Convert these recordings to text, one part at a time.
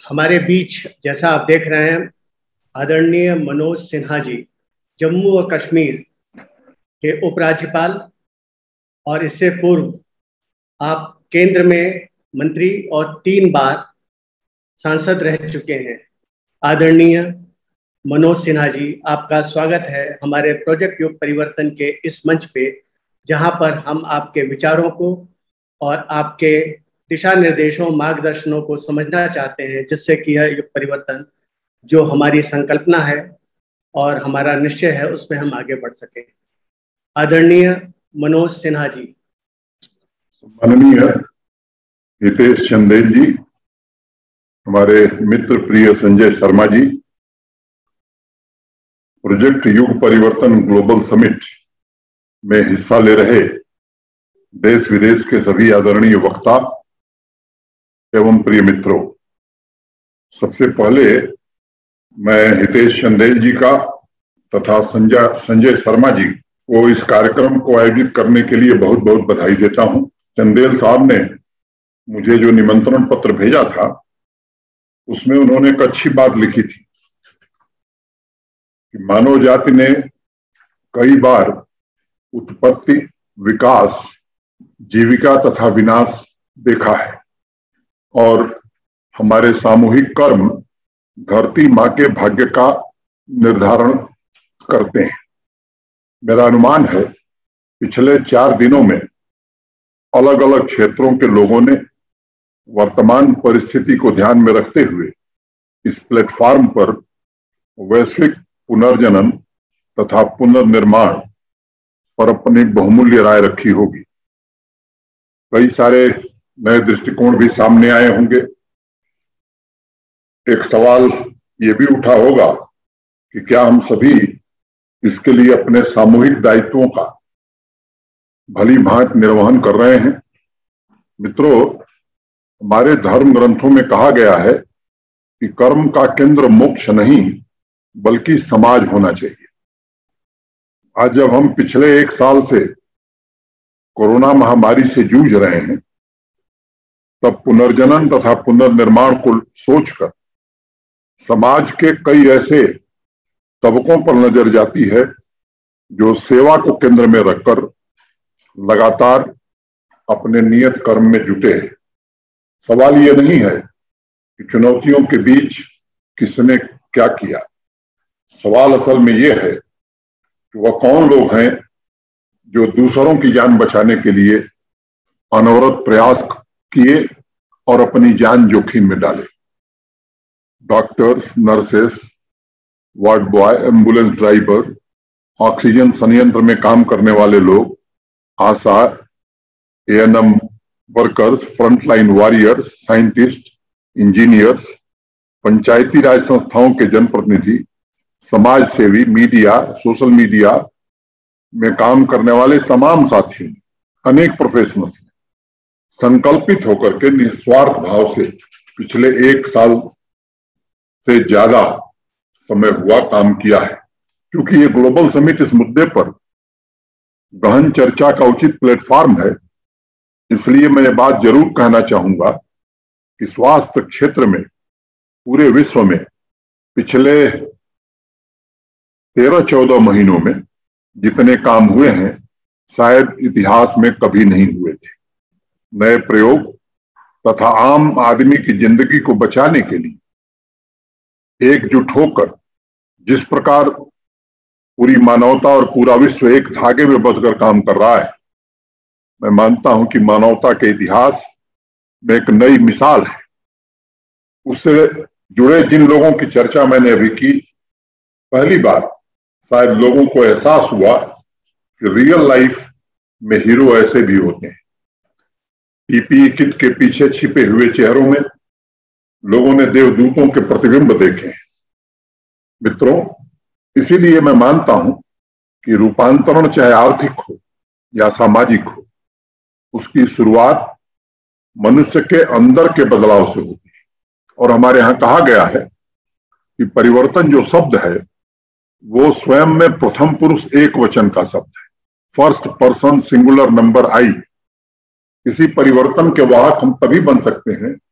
हमारे बीच जैसा आप देख रहे हैं आदरणीय मनोज सिन्हा जी जम्मू और कश्मीर के उपराज्यपाल और इससे पूर्व आप केंद्र में मंत्री और 3 बार सांसद रह चुके हैं। आदरणीय मनोज सिन्हा जी, आपका स्वागत है हमारे प्रोजेक्ट युग परिवर्तन के इस मंच पे, जहां पर हम आपके विचारों को और आपके दिशा निर्देशों मार्गदर्शनों को समझना चाहते हैं, जिससे कि यह युग परिवर्तन जो हमारी संकल्पना है और हमारा निश्चय है उसमें हम आगे बढ़ सकें। आदरणीय मनोज सिन्हा जी। माननीय हितेश चंदेल जी, हमारे मित्र प्रिय संजय शर्मा जी, प्रोजेक्ट युग परिवर्तन ग्लोबल समिट में हिस्सा ले रहे देश विदेश के सभी आदरणीय वक्ता एवं प्रिय मित्रों, सबसे पहले मैं हितेश चंदेल जी का तथा संजय शर्मा जी को इस कार्यक्रम को आयोजित करने के लिए बहुत बहुत बधाई देता हूं। चंदेल साहब ने मुझे जो निमंत्रण पत्र भेजा था उसमें उन्होंने एक अच्छी बात लिखी थी कि मानव जाति ने कई बार उत्पत्ति, विकास, जीविका तथा विनाश देखा है और हमारे सामूहिक कर्म धरती माँ के भाग्य का निर्धारण करते हैं। मेरा अनुमान है पिछले 4 दिनों में अलग अलग क्षेत्रों के लोगों ने वर्तमान परिस्थिति को ध्यान में रखते हुए इस प्लेटफॉर्म पर वैश्विक पुनर्जनन तथा पुनर्निर्माण पर अपनी बहुमूल्य राय रखी होगी। कई सारे नए दृष्टिकोण भी सामने आए होंगे। एक सवाल ये भी उठा होगा कि क्या हम सभी इसके लिए अपने सामूहिक दायित्वों का भली भांति निर्वहन कर रहे हैं। मित्रों, हमारे धर्म ग्रंथों में कहा गया है कि कर्म का केंद्र मोक्ष नहीं बल्कि समाज होना चाहिए। आज जब हम पिछले 1 साल से कोरोना महामारी से जूझ रहे हैं, तब पुनर्जनन तथा पुनर्निर्माण को सोचकर समाज के कई ऐसे तबकों पर नजर जाती है जो सेवा को केंद्र में रखकर लगातार अपने नियत कर्म में जुटे हैं। सवाल ये नहीं है कि चुनौतियों के बीच किसने क्या किया, सवाल असल में ये है कि वह कौन लोग हैं जो दूसरों की जान बचाने के लिए अनवरत प्रयास किए और अपनी जान जोखिम में डाले। Doctors, nurses, ward boy, ambulance driver, oxygen संयंत्र में काम करने वाले लोग, ASHA, ANM workers, frontline warriors, scientist, engineers, Panchayati Raj संस्थाओं के जनप्रतिनिधि, समाज सेवी, मीडिया, सोशल मीडिया में काम करने वाले तमाम साथियों, अनेक प्रोफेशनल्स ने संकल्पित होकर के निस्वार्थ भाव से पिछले 1 साल से ज्यादा समय हुआ काम किया है। क्योंकि ये ग्लोबल समिट इस मुद्दे पर गहन चर्चा का उचित प्लेटफॉर्म है, इसलिए मैं ये बात जरूर कहना चाहूंगा कि स्वास्थ्य क्षेत्र में पूरे विश्व में पिछले 13-14 महीनों में जितने काम हुए हैं शायद इतिहास में कभी नहीं हुए थे। नए प्रयोग तथा आम आदमी की जिंदगी को बचाने के लिए एकजुट होकर जिस प्रकार पूरी मानवता और पूरा विश्व एक धागे में बंधकर काम कर रहा है, मैं मानता हूं कि मानवता के इतिहास में एक नई मिसाल है। उससे जुड़े जिन लोगों की चर्चा मैंने अभी की, पहली बार शायद लोगों को एहसास हुआ कि रियल लाइफ में हीरो ऐसे भी होते हैं। पीपीई किट के पीछे छिपे हुए चेहरों में लोगों ने देवदूतों के प्रतिबिंब देखे। मित्रों, इसीलिए मैं मानता हूं कि रूपांतरण चाहे आर्थिक हो या सामाजिक हो, उसकी शुरुआत मनुष्य के अंदर के बदलाव से होती है। और हमारे यहां कहा गया है कि परिवर्तन जो शब्द है वो स्वयं में प्रथम पुरुष एक वचन का शब्द है, first person singular number I. इसी परिवर्तन के वाहक हम तभी बन सकते हैं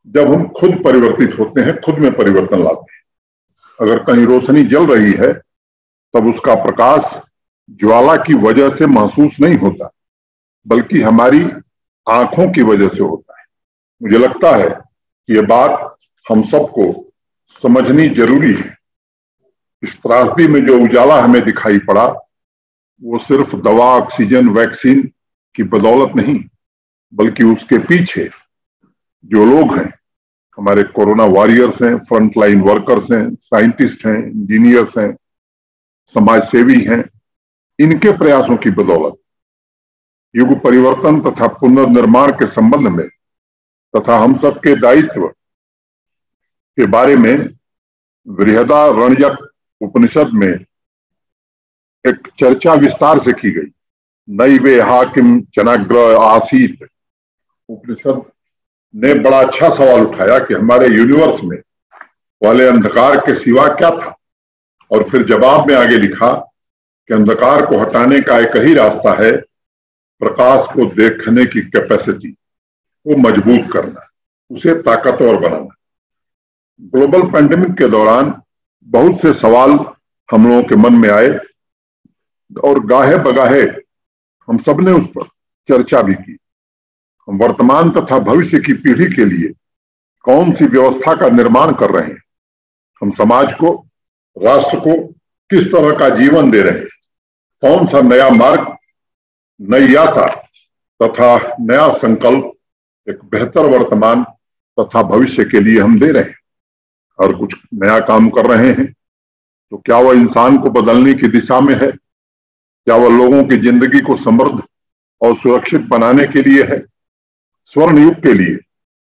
जब हम खुद परिवर्तित होते हैं, खुद में परिवर्तन लाते हैं। अगर कहीं रोशनी जल रही है तब उसका प्रकाश ज्वाला की वजह से महसूस नहीं होता, बल्कि हमारी आंखों की वजह से होता है। मुझे लगता है कि यह बात हम सबको समझनी जरूरी है। इस त्रासदी में जो उजाला हमें दिखाई पड़ा वो सिर्फ दवा, ऑक्सीजन, वैक्सीन की बदौलत नहीं, बल्कि उसके पीछे जो लोग हैं, हमारे कोरोना वॉरियर्स हैं, फ्रंटलाइन वर्कर्स हैं, साइंटिस्ट हैं, इंजीनियर्स हैं, समाज सेवी हैं, इनके प्रयासों की बदौलत युग परिवर्तन तथा पुनर्निर्माण के संबंध में तथा हम सबके दायित्व के बारे में बृहदारण्यक उपनिषद में एक चर्चा विस्तार से की गई। नैवे हाकिम चनाग्र आसीत उपनिषद ने बड़ा अच्छा सवाल उठाया कि हमारे यूनिवर्स में वाले अंधकार के सिवा क्या था, और फिर जवाब में आगे लिखा कि अंधकार को हटाने का एक ही रास्ता है, प्रकाश को देखने की कैपेसिटी को मजबूत करना, उसे ताकतवर बनाना। ग्लोबल पैंडेमिक के दौरान बहुत से सवाल हम लोगों के मन में आए और गाहे बगाहे हम सब ने उस पर चर्चा भी की। हम वर्तमान तथा भविष्य की पीढ़ी के लिए कौन सी व्यवस्था का निर्माण कर रहे हैं, हम समाज को, राष्ट्र को किस तरह का जीवन दे रहे हैं, कौन सा नया मार्ग, नई आशा तथा नया संकल्प एक बेहतर वर्तमान तथा भविष्य के लिए हम दे रहे हैं और कुछ नया काम कर रहे हैं, तो क्या वह इंसान को बदलने की दिशा में है? क्या वह लोगों की जिंदगी को समृद्ध और सुरक्षित बनाने के लिए है? स्वर्ण युग के लिए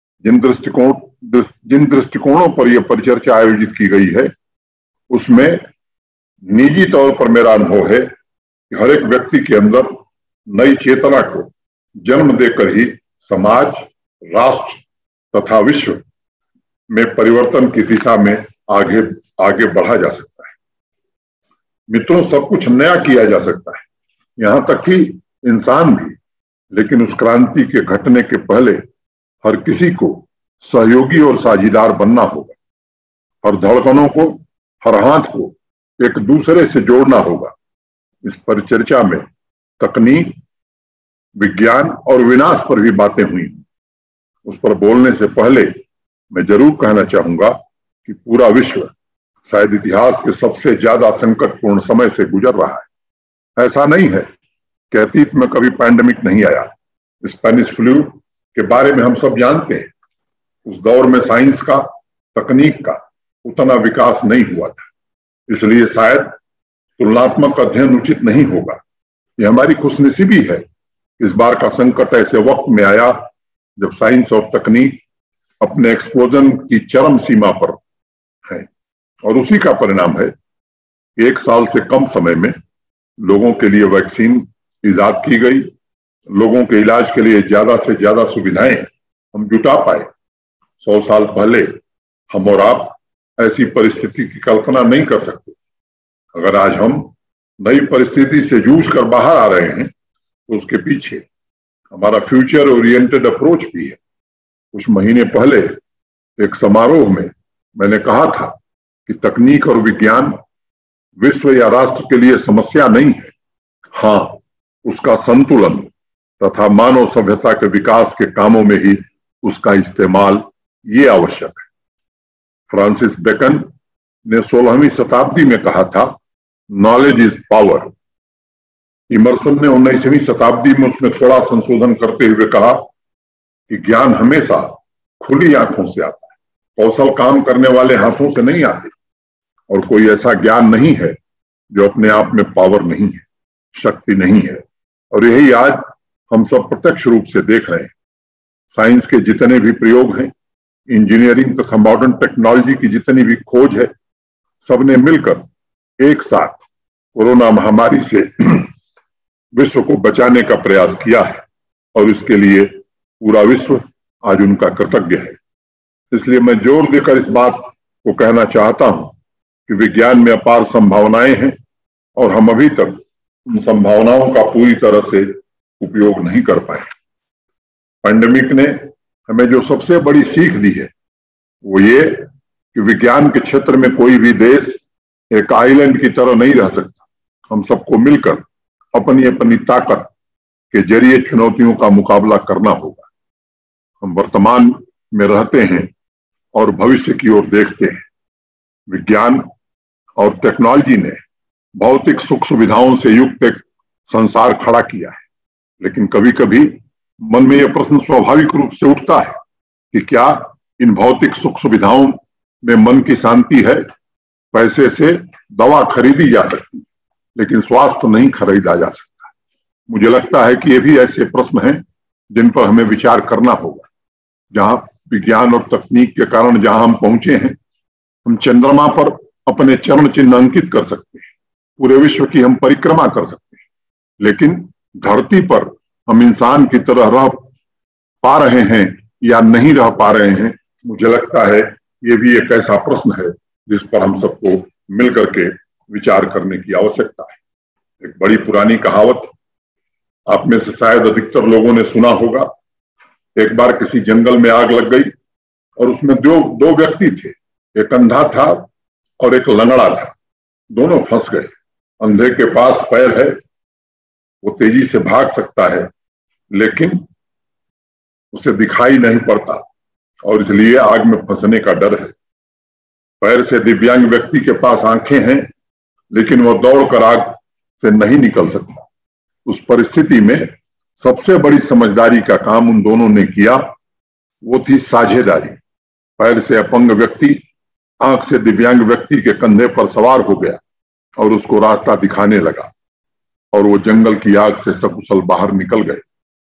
जिन दृष्टिकोणों पर यह परिचर्चा आयोजित की गई है, उसमें निजी तौर पर मेरा अनुभव है कि हर एक व्यक्ति के अंदर नई चेतना को जन्म देकर ही समाज, राष्ट्र तथा विश्व में परिवर्तन की दिशा में आगे बढ़ा जा सकता है। मित्रों, सब कुछ नया किया जा सकता है, यहां तक कि इंसान भी, लेकिन उस क्रांति के घटने के पहले हर किसी को सहयोगी और साझीदार बनना होगा। हर धड़कनों को, हर हाथ को एक दूसरे से जोड़ना होगा। इस परिचर्चा में तकनीक, विज्ञान और विनाश पर भी बातें हुई। उस पर बोलने से पहले मैं जरूर कहना चाहूंगा कि पूरा विश्व शायद इतिहास के सबसे ज्यादा संकटपूर्ण समय से गुजर रहा है। ऐसा नहीं है कि अतीत में कभी पैंडेमिक नहीं आया। स्पेनिश फ्लू के बारे में हम सब जानते हैं। उस दौर में साइंस का, तकनीक का उतना विकास नहीं हुआ था, इसलिए शायद तुलनात्मक अध्ययन उचित नहीं होगा। यह हमारी खुशनसीबी है, इस बार का संकट ऐसे वक्त में आया जब साइंस और तकनीक अपने एक्सप्लोजन की चरम सीमा पर है, और उसी का परिणाम है कि 1 साल से कम समय में लोगों के लिए वैक्सीन इजाद की गई, लोगों के इलाज के लिए ज्यादा से ज्यादा सुविधाएं हम जुटा पाए। 100 साल पहले हम और आप ऐसी परिस्थिति की कल्पना नहीं कर सकते। अगर आज हम नई परिस्थिति से जूझ कर बाहर आ रहे हैं तो उसके पीछे हमारा फ्यूचर ओरिएंटेड अप्रोच भी है। कुछ महीने पहले एक समारोह में मैंने कहा था कि तकनीक और विज्ञान विश्व या राष्ट्र के लिए समस्या नहीं है, हाँ, उसका संतुलन तथा मानव सभ्यता के विकास के कामों में ही उसका इस्तेमाल ये आवश्यक है। फ्रांसिस बेकन ने 16वीं शताब्दी में कहा था, नॉलेज इज पावर। इमर्सन ने 19वीं शताब्दी में उसमें थोड़ा संशोधन करते हुए कहा कि ज्ञान हमेशा खुली आंखों से आता है, कौशल काम करने वाले हाथों से नहीं आते, और कोई ऐसा ज्ञान नहीं है जो अपने आप में पावर नहीं है, शक्ति नहीं है। और यही आज हम सब प्रत्यक्ष रूप से देख रहे हैं। साइंस के जितने भी प्रयोग हैं, इंजीनियरिंग तथा मॉडर्न टेक्नोलॉजी की जितनी भी खोज है, सबने मिलकर एक साथ कोरोना महामारी से विश्व को बचाने का प्रयास किया है, और इसके लिए पूरा विश्व आज उनका कृतज्ञ है। इसलिए मैं जोर देकर इस बात को कहना चाहता हूं कि विज्ञान में अपार संभावनाएं हैं और हम अभी तक उन संभावनाओं का पूरी तरह से उपयोग नहीं कर पाए। पैंडेमिक ने हमें जो सबसे बड़ी सीख दी है वो ये कि विज्ञान के क्षेत्र में कोई भी देश एक आइलैंड की तरह नहीं रह सकता। हम सबको मिलकर अपनी अपनी ताकत के जरिए चुनौतियों का मुकाबला करना होगा। हम वर्तमान में रहते हैं और भविष्य की ओर देखते हैं। विज्ञान और टेक्नोलॉजी ने भौतिक सुख सुविधाओं से युक्त एक संसार खड़ा किया है, लेकिन कभी कभी मन में यह प्रश्न स्वाभाविक रूप से उठता है कि क्या इन भौतिक सुख सुविधाओं में मन की शांति है? पैसे से दवा खरीदी जा सकती है, लेकिन स्वास्थ्य नहीं खरीदा जा सकता। मुझे लगता है कि ये भी ऐसे प्रश्न हैं जिन पर हमें विचार करना होगा। जहां विज्ञान और तकनीक के कारण जहां हम पहुंचे हैं, हम चंद्रमा पर अपने चरण चिन्ह अंकित कर सकते हैं, पूरे विश्व की हम परिक्रमा कर सकते हैं, लेकिन धरती पर हम इंसान की तरह रह पा रहे हैं या नहीं रह पा रहे हैं, मुझे लगता है ये भी एक ऐसा प्रश्न है जिस पर हम सबको मिलकर के विचार करने की आवश्यकता है। एक बड़ी पुरानी कहावत आप में से शायद अधिकतर लोगों ने सुना होगा। एक बार किसी जंगल में आग लग गई और उसमें दो व्यक्ति थे, एक अंधा था और एक लंगड़ा था। दोनों फंस गए। अंधे के पास पैर है, वो तेजी से भाग सकता है, लेकिन उसे दिखाई नहीं पड़ता और इसलिए आग में फंसने का डर है। पैर से दिव्यांग व्यक्ति के पास आंखें हैं, लेकिन वह दौड़कर आग से नहीं निकल सकता। उस परिस्थिति में सबसे बड़ी समझदारी का काम उन दोनों ने किया, वो थी साझेदारी। पैर से अपंग व्यक्ति आंख से दिव्यांग व्यक्ति के कंधे पर सवार हो गया और उसको रास्ता दिखाने लगा और वो जंगल की आग से सकुशल बाहर निकल गए।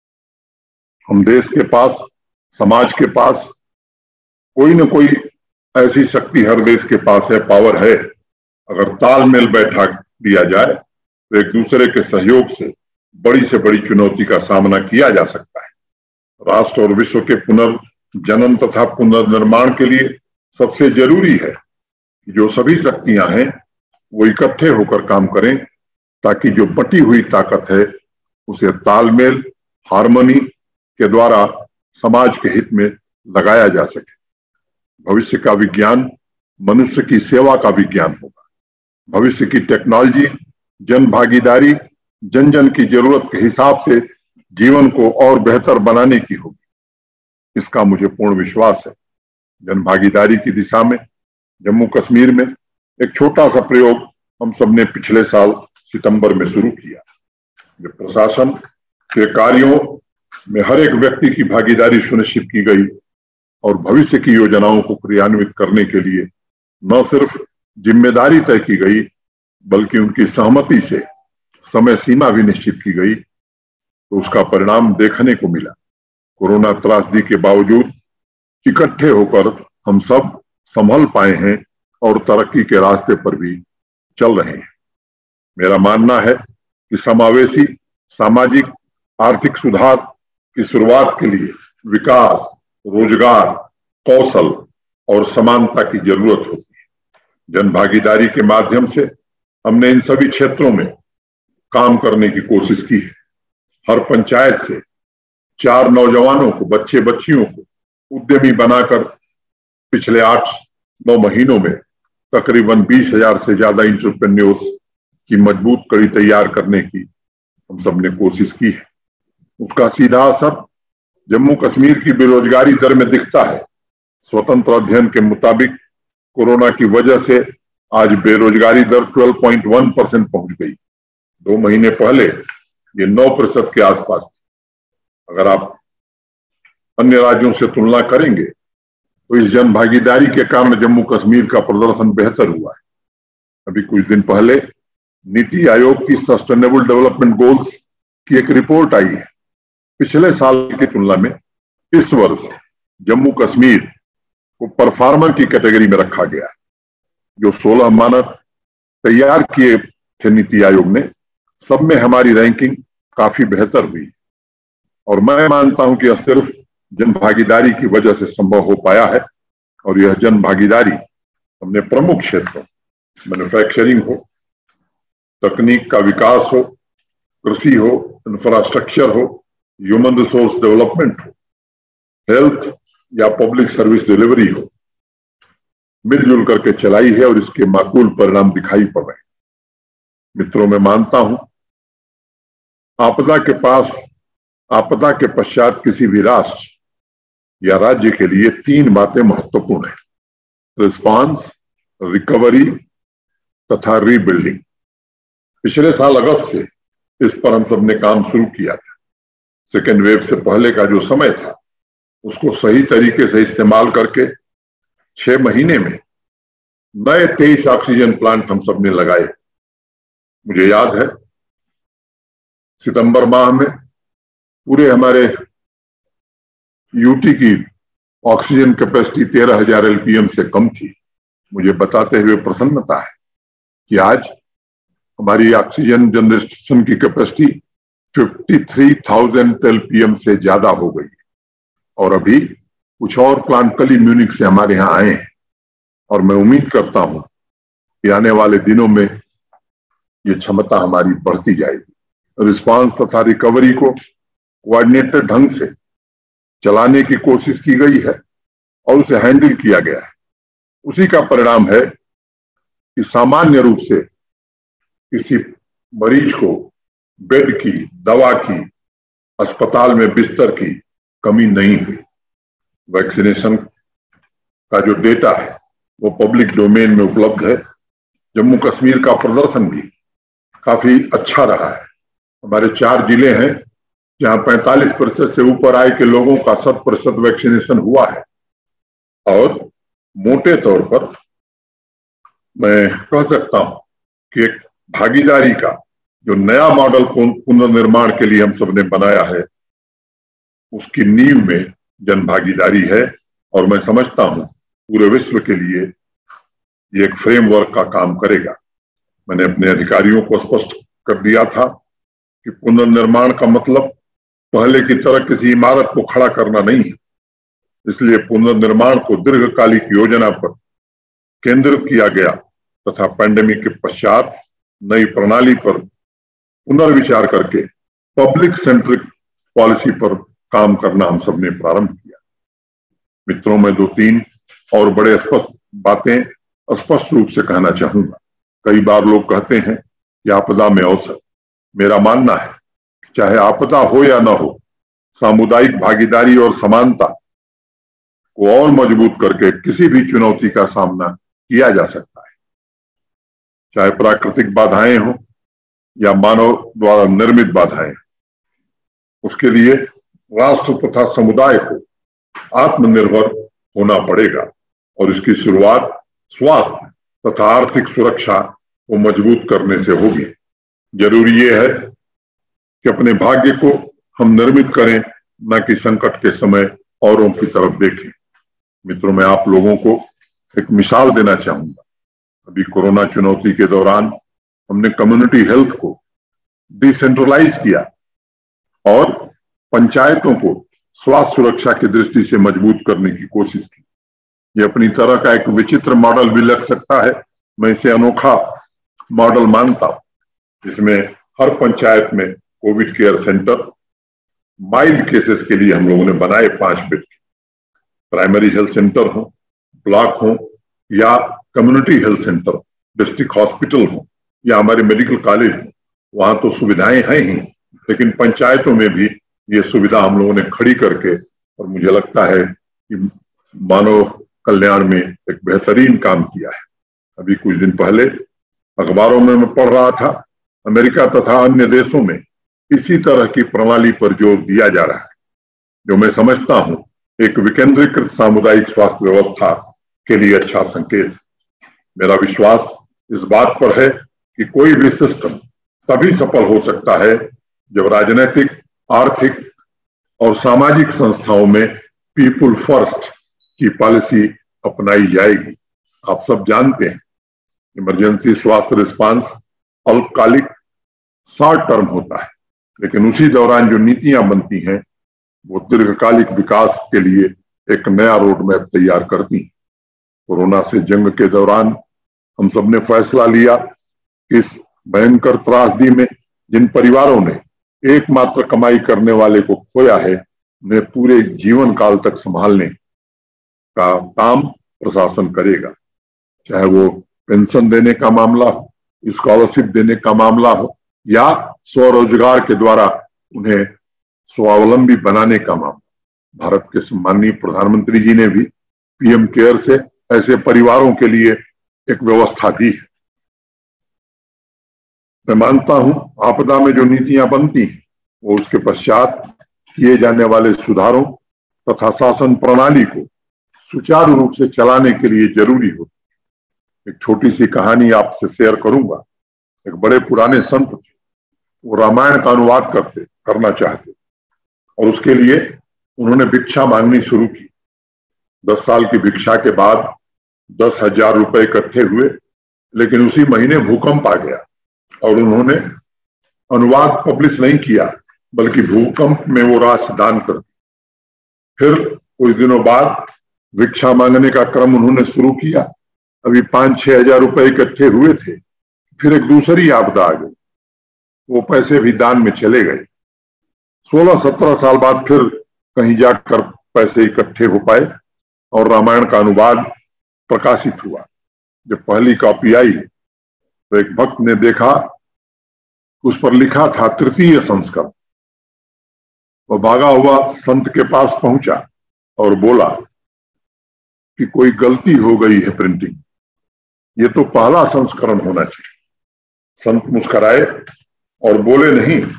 हम देश के पास, समाज के पास कोई न कोई ऐसी शक्ति हर देश के पास है, पावर है। अगर तालमेल बैठा दिया जाए तो एक दूसरे के सहयोग से बड़ी से बड़ी चुनौती का सामना किया जा सकता है। राष्ट्र और विश्व के पुनर्जनन तथा पुनर्निर्माण के लिए सबसे जरूरी है कि जो सभी शक्तियां हैं वो इकट्ठे होकर काम करें, ताकि जो बटी हुई ताकत है उसे तालमेल, हार्मनी के द्वारा समाज के हित में लगाया जा सके। भविष्य का विज्ञान मनुष्य की सेवा का विज्ञान होगा। भविष्य की टेक्नोलॉजी जन भागीदारी, जन जन की जरूरत के हिसाब से जीवन को और बेहतर बनाने की होगी। इसका मुझे पूर्ण विश्वास है। जन भागीदारी की दिशा में जम्मू कश्मीर में एक छोटा सा प्रयोग हम सबने पिछले साल सितंबर में शुरू किया। प्रशासन के कार्यों में हर एक व्यक्ति की भागीदारी सुनिश्चित की गई और भविष्य की योजनाओं को क्रियान्वित करने के लिए न सिर्फ जिम्मेदारी तय की गई, बल्कि उनकी सहमति से समय सीमा भी निश्चित की गई। तो उसका परिणाम देखने को मिला। कोरोना त्रासदी के बावजूद इकट्ठे होकर हम सब संभल पाए हैं और तरक्की के रास्ते पर भी चल रहे हैं। मेरा मानना है कि समावेशी सामाजिक आर्थिक सुधार की शुरुआत के लिए विकास, रोजगार, कौशल और समानता की जरूरत होती है। जन भागीदारी के माध्यम से हमने इन सभी क्षेत्रों में काम करने की कोशिश की है। हर पंचायत से 4 नौजवानों को, बच्चे बच्चियों को उद्यमी बनाकर पिछले 8-9 महीनों में तकरीबन 20,000 से ज्यादा एंटरप्रेन्योर्स की मजबूत कड़ी तैयार करने की हम सब ने कोशिश की है। उसका सीधा असर जम्मू कश्मीर की बेरोजगारी दर में दिखता है। स्वतंत्र अध्ययन के मुताबिक कोरोना की वजह से आज बेरोजगारी दर 12.1% पहुंच गई। 2 महीने पहले ये 9% के आसपास थी। अगर आप अन्य राज्यों से तुलना करेंगे तो इस जन भागीदारी के कारण जम्मू कश्मीर का प्रदर्शन बेहतर हुआ है। अभी कुछ दिन पहले नीति आयोग की सस्टेनेबल डेवलपमेंट गोल्स की एक रिपोर्ट आई है। पिछले साल की तुलना में इस वर्ष जम्मू कश्मीर को परफॉर्मर की कैटेगरी में रखा गया है। जो 16 मानक तैयार किए थे नीति आयोग ने, सब में हमारी रैंकिंग काफी बेहतर हुई और मैं मानता हूं कि यह सिर्फ जन भागीदारी की वजह से संभव हो पाया है। और यह जन भागीदारी हमने प्रमुख क्षेत्रों, मैन्युफैक्चरिंग हो, तकनीक का विकास हो, कृषि हो, इंफ्रास्ट्रक्चर हो, ह्यूमन रिसोर्स डेवलपमेंट हो, हेल्थ या पब्लिक सर्विस डिलीवरी हो, मिलजुल करके चलाई है और इसके माकूल परिणाम दिखाई पड़ रहे हैं। मित्रों, मैं मानता हूं आपदा के पश्चात किसी भी राष्ट्र या राज्य के लिए 3 बातें महत्वपूर्ण हैं: रिस्पांस, रिकवरी तथा रीबिल्डिंग। पिछले साल अगस्त से इस पर हम सब ने काम शुरू किया था। सेकेंड वेव से पहले का जो समय था उसको सही तरीके से इस्तेमाल करके 6 महीने में नए 23 ऑक्सीजन प्लांट हम सब ने लगाए। मुझे याद है सितंबर माह में पूरे हमारे यूटी की ऑक्सीजन कैपेसिटी 13,000 एलपीएम से कम थी। मुझे बताते हुए प्रसन्नता है कि आज हमारी ऑक्सीजन जनरेशन की कैपेसिटी 53,000 एलपीएम से ज्यादा हो गई है और अभी कुछ और प्लांट कल ही म्यूनिक से हमारे यहाँ आए हैं और मैं उम्मीद करता हूं कि आने वाले दिनों में ये क्षमता हमारी बढ़ती जाएगी। रिस्पांस तथा रिकवरी को कोऑर्डिनेटेड ढंग से चलाने की कोशिश की गई है और उसे हैंडल किया गया है। उसी का परिणाम है कि सामान्य रूप से किसी मरीज को बेड की, दवा की, अस्पताल में बिस्तर की कमी नहीं हुई। वैक्सीनेशन का जो डेटा है वो पब्लिक डोमेन में उपलब्ध है। जम्मू कश्मीर का प्रदर्शन भी काफी अच्छा रहा है। हमारे 4 जिले हैं जहां 45% से ऊपर आय के लोगों का 100% वैक्सीनेशन हुआ है और मोटे तौर पर मैं कह सकता हूं कि एक भागीदारी का जो नया मॉडल पुनर्निर्माण के लिए हम सबने बनाया है उसकी नींव में जन भागीदारी है और मैं समझता हूं पूरे विश्व के लिए ये एक फ्रेमवर्क का काम करेगा। मैंने अपने अधिकारियों को स्पष्ट कर दिया था कि पुनर्निर्माण का मतलब पहले की तरह किसी इमारत को खड़ा करना नहीं है। इसलिए पुनर्निर्माण को दीर्घकालिक योजना पर केंद्रित किया गया तथा पैंडेमिक के पश्चात नई प्रणाली पर पुनर्विचार करके पब्लिक सेंट्रिक पॉलिसी पर काम करना हम सब ने प्रारंभ किया। मित्रों, मैं 2-3 और बड़े बातें स्पष्ट रूप से कहना चाहूंगा। कई बार लोग कहते हैं कि आपदा में अवसर। मेरा मानना है कि चाहे आपदा हो या ना हो, सामुदायिक भागीदारी और समानता को और मजबूत करके किसी भी चुनौती का सामना किया जा सकता है। चाहे प्राकृतिक बाधाएं हो या मानव द्वारा निर्मित बाधाएं, उसके लिए राष्ट्र तथा समुदाय को आत्मनिर्भर होना पड़ेगा और इसकी शुरुआत स्वास्थ्य तथा आर्थिक सुरक्षा को मजबूत करने से होगी। जरूरी यह है कि अपने भाग्य को हम निर्मित करें, न कि संकट के समय औरों की तरफ देखें। मित्रों, मैं आप लोगों को एक मिसाल देना चाहूंगा। अभी कोरोना चुनौती के दौरान हमने कम्युनिटी हेल्थ को डिसेंट्रलाइज किया और पंचायतों को स्वास्थ्य सुरक्षा की दृष्टि से मजबूत करने की कोशिश की। ये अपनी तरह का एक विचित्र मॉडल भी लग सकता है। मैं इसे अनोखा मॉडल मानता हूं, जिसमें हर पंचायत में covid care centre mild cases के लिए हम लोगों ने बनाए 5 बेड के। प्राइमरी हेल्थ सेंटर हो, ब्लॉक हो या community health centre, district hospital हो या हमारे मेडिकल कॉलेज हो, वहां तो सुविधाएं हैं ही, लेकिन पंचायतों में भी ये सुविधा हम लोगों ने खड़ी करके, और मुझे लगता है कि मानव कल्याण में एक बेहतरीन काम किया है। अभी कुछ दिन पहले अखबारों में मैं पढ़ रहा था, अमेरिका तथा अन्य देशों में इसी तरह की प्रणाली पर जोर दिया जा रहा है, जो मैं समझता हूं एक विकेंद्रीकृत सामुदायिक स्वास्थ्य व्यवस्था के लिए अच्छा संकेत है। मेरा विश्वास इस बात पर है कि कोई भी सिस्टम तभी सफल हो सकता है जब राजनीतिक, आर्थिक और सामाजिक संस्थाओं में पीपुल फर्स्ट की पॉलिसी अपनाई जाएगी। आप सब जानते हैं, इमरजेंसी स्वास्थ्य रिस्पांस अल्पकालिक शॉर्ट टर्म होता है, लेकिन उसी दौरान जो नीतियां बनती हैं वो दीर्घकालिक विकास के लिए एक नया रोड मैप तैयार करती हैं। कोरोना से जंग के दौरान हम सब ने फैसला लिया कि इस भयंकर त्रासदी में जिन परिवारों ने एकमात्र कमाई करने वाले को खोया है, में पूरे जीवन काल तक संभालने का काम प्रशासन करेगा, चाहे वो पेंशन देने का मामला हो, स्कॉलरशिप देने का मामला हो, या स्वरोजगार के द्वारा उन्हें स्वावलंबी बनाने का मामला। भारत के सम्माननीय प्रधानमंत्री जी ने भी पीएम केयर से ऐसे परिवारों के लिए एक व्यवस्था दी है। मैं मानता हूं आपदा में जो नीतियां बनती हैं वो उसके पश्चात किए जाने वाले सुधारों तथा शासन प्रणाली को सुचारू रूप से चलाने के लिए जरूरी होती। एक छोटी सी कहानी आपसे शेयर करूंगा। एक बड़े पुराने संत थे, वो रामायण का अनुवाद करना चाहते और उसके लिए उन्होंने भिक्षा मांगनी शुरू की। 10 साल की भिक्षा के बाद 10,000 रुपए इकट्ठे हुए, लेकिन उसी महीने भूकंप आ गया और उन्होंने अनुवाद पब्लिश नहीं किया, बल्कि भूकंप में वो राशि दान कर दी। फिर कुछ दिनों बाद भिक्षा मांगने का क्रम उन्होंने शुरू किया। अभी 5-6 हजार रुपए इकट्ठे हुए थे, फिर एक दूसरी आपदा आ गई, वो पैसे भी दान में चले गए। 16-17 साल बाद फिर कहीं जाकर पैसे इकट्ठे हो पाए और रामायण का अनुवाद प्रकाशित हुआ। जब पहली कॉपी आई तो एक भक्त ने देखा, उस पर लिखा था तृतीय संस्करण। वो भागा हुआ संत के पास पहुंचा और बोला कि कोई गलती हो गई है प्रिंटिंग, ये तो पहला संस्करण होना चाहिए। संत मुस्कुराए और बोले,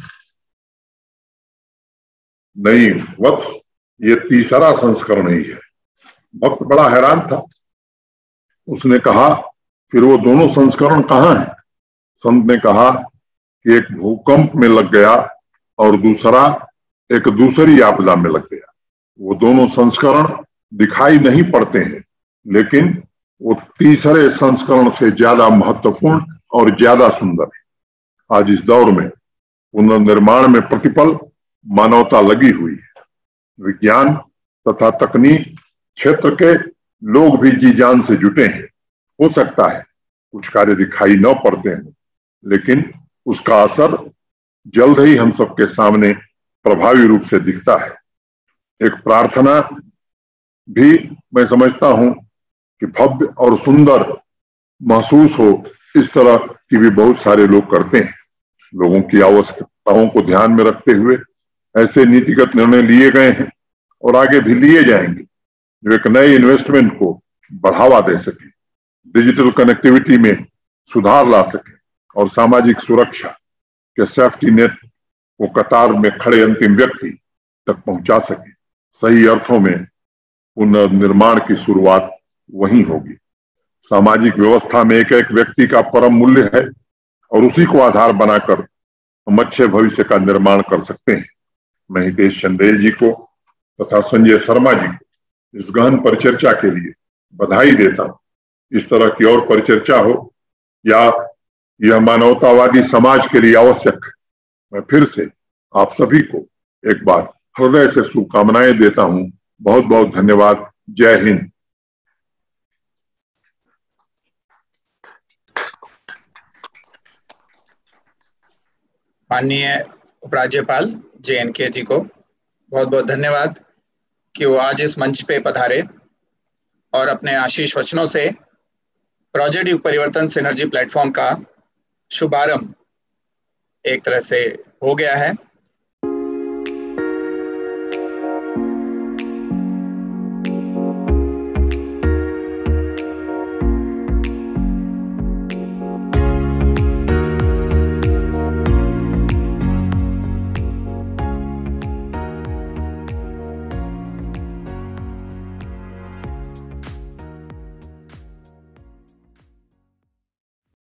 नहीं वत्स, ये तीसरा संस्करण ही है। भक्त बड़ा हैरान था। उसने कहा, फिर वो दोनों संस्करण कहाँ हैं? संत ने कहा कि एक भूकंप में लग गया और दूसरा एक दूसरी आपदा में लग गया। वो दोनों संस्करण दिखाई नहीं पड़ते हैं, लेकिन वो तीसरे संस्करण से ज्यादा महत्वपूर्ण और ज्यादा सुंदर है। आज इस दौर में पुनर्निर्माण में प्रतिपल मानवता लगी हुई है। विज्ञान तथा तकनीक क्षेत्र के लोग भी जी जान से जुटे हैं। हो सकता है कुछ कार्य दिखाई न पड़ते हैं, लेकिन उसका असर जल्द ही हम सबके सामने प्रभावी रूप से दिखता है। एक प्रार्थना भी मैं समझता हूं कि भव्य और सुंदर महसूस हो, इस तरह की भी बहुत सारे लोग करते हैं। लोगों की आवश्यकताओं को ध्यान में रखते हुए ऐसे नीतिगत निर्णय लिए गए हैं और आगे भी लिए जाएंगे जो एक नए इन्वेस्टमेंट को बढ़ावा दे सके, डिजिटल कनेक्टिविटी में सुधार ला सके और सामाजिक सुरक्षा के सेफ्टी नेट को कतार में खड़े अंतिम व्यक्ति तक पहुंचा सके। सही अर्थों में पुनर्निर्माण की शुरुआत वहीं होगी। सामाजिक व्यवस्था में एक एक व्यक्ति का परम मूल्य है और उसी को आधार बनाकर हम अच्छे भविष्य का निर्माण कर सकते हैं। मैं हितेश चंदेल जी को तथा संजय शर्मा जी को इस गहन परिचर्चा के लिए बधाई देता हूं। इस तरह की और परिचर्चा हो या यह मानवतावादी समाज के लिए आवश्यक है। मैं फिर से आप सभी को एक बार हृदय से शुभकामनाएं देता हूं। बहुत बहुत धन्यवाद। जय हिंद। माननीय उपराज्यपाल JNK जी को बहुत बहुत धन्यवाद कि वो आज इस मंच पे पधारे और अपने आशीष वचनों से प्रोजेक्ट युग परिवर्तन सिनर्जी प्लेटफॉर्म का शुभारंभ एक तरह से हो गया है।